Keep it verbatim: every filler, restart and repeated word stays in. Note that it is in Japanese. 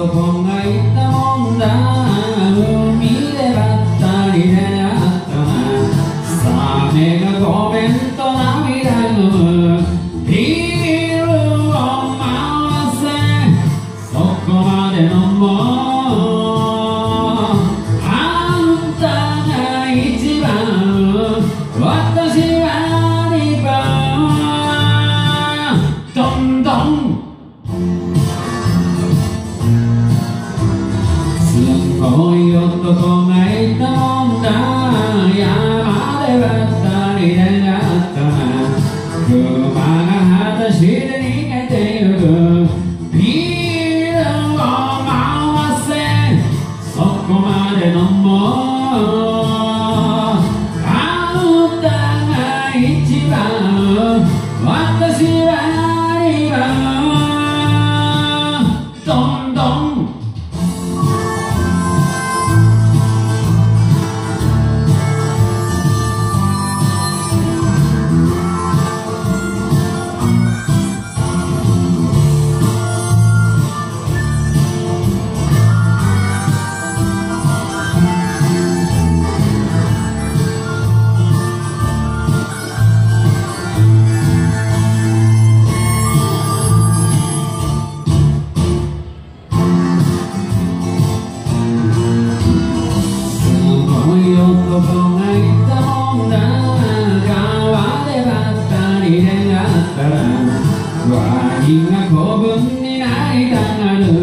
男がいたもんだ。海でばったり出会ったな。サメがごめんと涙ぐむ。ビールを回せ、そこまで飲もう。あんたが一番、私は二番。どんどんすごい男がいたもんだ。山でばったり出会ったな。熊が裸足で逃げてゆく。ビールを回せ、そこまで飲もう。あんたが一番、私は二番。どんどん男がいたもんだ。川でばったり出会ったら、ワニが子分になりたがる。